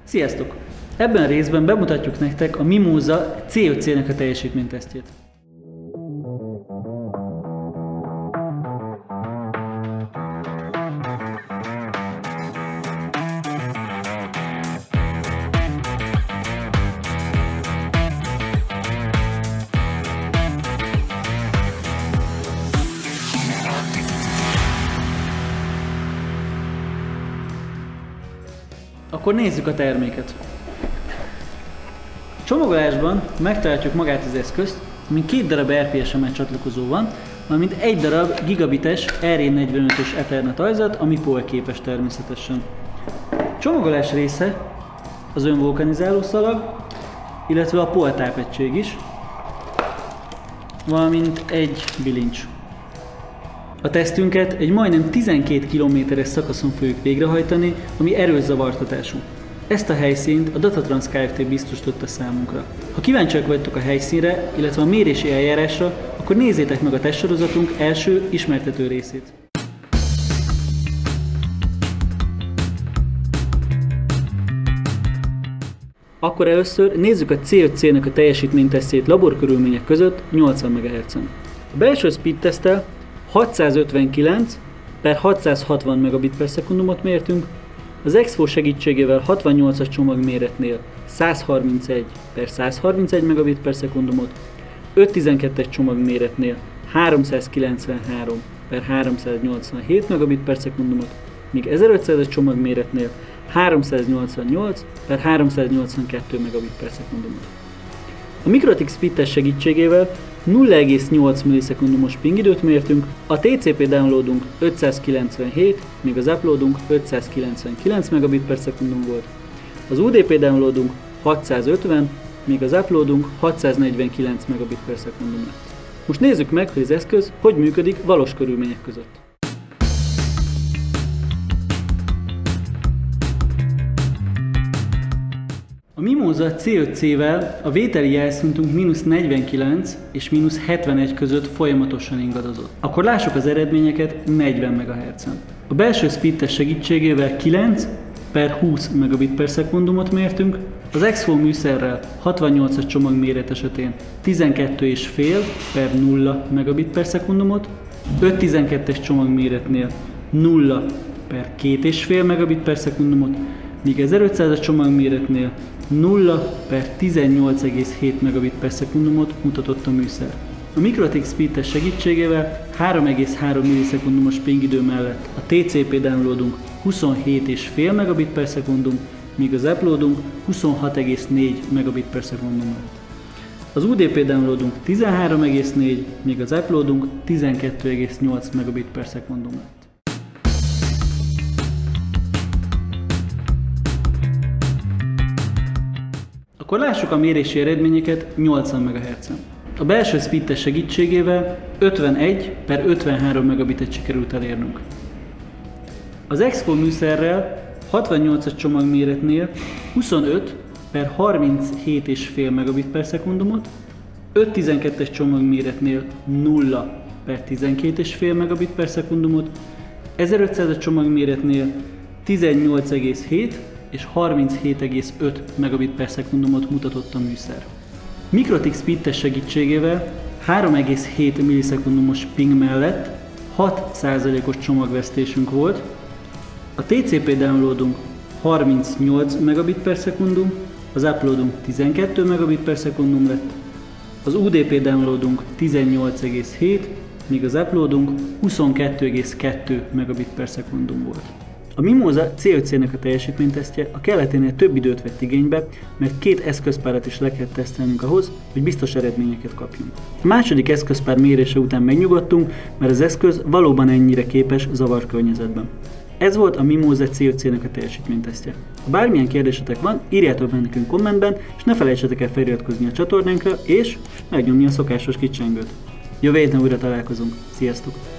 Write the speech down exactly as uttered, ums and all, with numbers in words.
Sziasztok! Ebben a részben bemutatjuk nektek a Mimosa cé öt cé-nek a teljesítménytesztjét. Akkor nézzük a terméket. A csomagolásban megtaláljuk magát az eszközt, amin két darab er pé es em csatlakozó van, valamint egy darab gigabites er jé negyvenötös Ethernet ajzat, ami pol képes természetesen. A csomagolás része az önvulkanizáló szalag, illetve a pol tápegység is, valamint egy bilincs. A tesztünket egy majdnem tizenkét kilométeres szakaszon fogjuk végrehajtani, ami erős zavartatású. Ezt a helyszínt a Datatrans Kft. Biztosította számunkra. Ha kíváncsiak vagytok a helyszínre, illetve a mérési eljárásra, akkor nézzétek meg a testsorozatunk első ismertető részét. Akkor először nézzük a cé öt cé-nek a teljesítménytesztjét laborkörülmények között nyolcvan megahertzen. A belső speed teszttel hatszázötvenkilenc per hatszázhatvan megabit per szekundumot mértünk, az Expo segítségével hatvannyolcas csomagméretnél százharmincegy per százharmincegy megabit per szekundumot, ötszáztizenkettes csomagméretnél háromszázkilencvenhárom per háromszáznyolcvanhét megabit per szekundumot, míg ezerötszázas csomagméretnél háromszáznyolcvannyolc per háromszáznyolcvankettő megabit per szekundumot. A Mikrotik Speed test segítségével nulla egész nyolc millisekundumos pingidőt mértünk, a té cé pé downloadunk ötszázkilencvenhét, míg az uploadunk ötszázkilencvenkilenc megabit per szekundum volt. Az u dé pé downloadunk hatszázötven, míg az uploadunk hatszáznegyvenkilenc megabit per szekundum lett. Most nézzük meg, hogy az eszköz hogy működik valós körülmények között. A Mimosa cé öt cé-vel a vételi jelszintunk mínusz negyvenkilenc és mínusz hetvenegy között folyamatosan ingadozott. Akkor lássuk az eredményeket negyven megahertzen. A belső speed test segítségével kilenc per húsz megabit per szekundumot mértünk, az Expo műszerrel hatvannyolcas csomagméret esetén tizenkettő egész öt per nulla megabit per szekundumot, ötszáztizenkettes csomagméretnél nulla per két egész öt megabit per szekundumot, míg ezerötszázas csomagméretnél nulla per tizennyolc egész hét megabit per szekundumot mutatott a műszer. A Mikrotik Speed test segítségével három egész három millisekundumos pingidő mellett a té cé pé downloadunk huszonhét egész öt megabit per szekundum, míg az uploadunk huszonhat egész négy megabit per szekundum lett. Az u dé pé downloadunk tizenhárom egész négy, míg az uploadunk tizenkettő egész nyolc megabit per szekundum lett. Akkor lássuk a mérési eredményeket nyolcvan megahertzen. A belső speed test segítségével ötvenegy per ötvenhárom megabitet sikerült elérnünk. Az Expo műszerrel hatvannyolcas csomagméretnél huszonöt per harminchét egész öt megabit per szekundumot, ötszáztizenkettes csomagméretnél nulla per tizenkét egész öt megabit per szekundumot, ezerötszázas csomagméretnél tizennyolc egész hét és harminchét egész öt megabit per szekundumot mutatott a műszer. Mikrotik Speed test segítségével három egész hét millisekundumos ping mellett hat százalékos csomagvesztésünk volt, a té cé pé downloadunk harmincnyolc megabit per szekundum, az uploadunk tizenkettő megabit per szekundum lett, az u dé pé downloadunk tizennyolc egész hét, míg az uploadunk huszonkettő egész kettő megabit per szekundum volt. A Mimosa cé öt cé-nek a teljesítménytesztje a kelleténél több időt vett igénybe, mert két eszközpárat is le kell tesztelnünk ahhoz, hogy biztos eredményeket kapjunk. A második eszközpár mérése után megnyugodtunk, mert az eszköz valóban ennyire képes zavarkörnyezetben. Ez volt a Mimosa cé öt cé-nek a teljesítménytesztje. Ha bármilyen kérdésetek van, írjátok meg nekünk kommentben, és ne felejtsetek el feliratkozni a csatornánkra, és megnyomni a szokásos kicsengőt. Jövő héten újra találkozunk. Sziasztok!